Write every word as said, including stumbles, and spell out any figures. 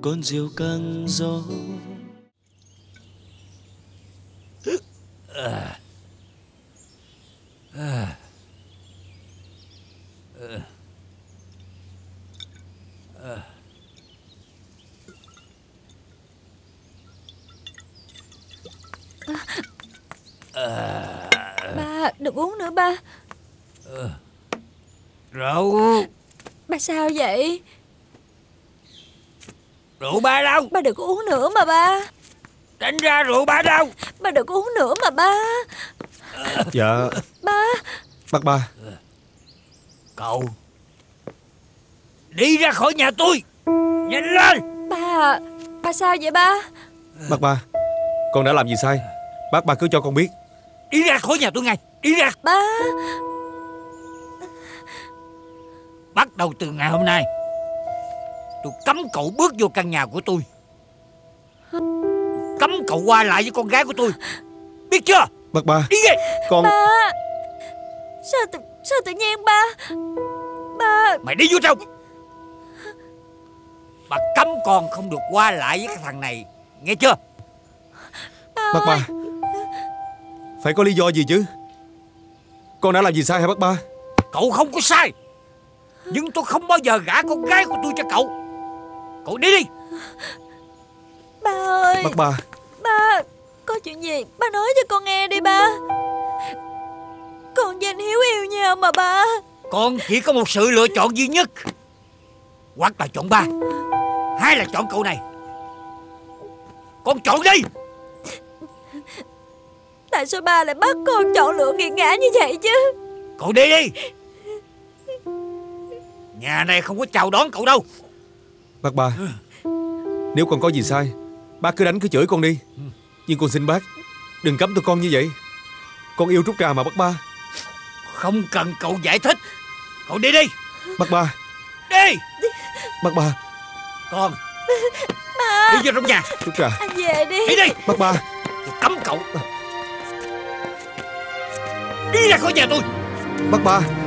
con diều căng gió. À. À. À. À. À. Ba, đừng uống nữa ba. À. Rượu. Ba sao vậy? Rượu ba đâu? Ba đừng có uống nữa mà ba. Tránh ra, rượu ba đâu? Ba đừng có uống nữa mà ba. Dạ. Ba. Bác Ba. Cậu đi ra khỏi nhà tôi, nhanh lên. Ba, ba sao vậy ba? Bác Ba, con đã làm gì sai? Bác Ba cứ cho con biết. Đi ra khỏi nhà tôi ngay, đi ra. Ba. Bắt đầu từ ngày hôm nay, tôi cấm cậu bước vô căn nhà của tôi, cấm cậu qua lại với con gái của tôi, biết chưa? Bác Ba. Đi về. Con. Ba. Sao tự, sao tự nhiên ba? Ba. Mày đi vô trong. Bà cấm con không được qua lại với cái thằng này, nghe chưa? Ba Bác Ba, phải có lý do gì chứ? Con đã làm gì sai hả bác Ba? Cậu không có sai, nhưng tôi không bao giờ gả con gái của tôi cho cậu. Cậu đi đi. Ba ơi. Bác Ba. Ba, có chuyện gì ba nói cho con nghe đi ba. Con và anh Hiếu yêu nhau mà ba. Con chỉ có một sự lựa chọn duy nhất, hoặc là chọn ba, hay là chọn cậu này. Con chọn đi. Tại sao ba lại bắt con chọn lựa nghiệt ngã như vậy chứ? Cậu đi đi. Nhà này không có chào đón cậu đâu. Bác Ba, nếu con có gì sai, bác cứ đánh cứ chửi con đi. Nhưng con xin bác, đừng cấm tụi con như vậy. Con yêu Trúc Trà mà bác Ba. Không cần cậu giải thích. Cậu đi đi. Bác Ba. Đi. Bác Ba. Con Ba. đi vô trong nhà. Trúc Trà. Anh về đi. Đi đi. Bác Ba. Tôi cấm cậu đi ra khỏi nhà tôi. Bác Ba.